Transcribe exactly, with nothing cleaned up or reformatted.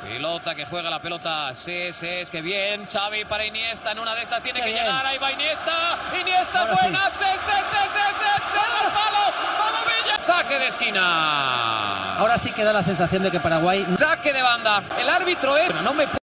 Pelota que juega la pelota. Sí, sí, es que bien. Xavi para Iniesta. En una de estas tiene Qué que bien. llegar. Ahí va Iniesta. Iniesta Ahora buena. Sí, sí, sí, sí, sí. Se da el palo. Vamos Villa. Saque de esquina. Ahora sí que da la sensación de que Paraguay... Saque de banda. El árbitro es... Pero no me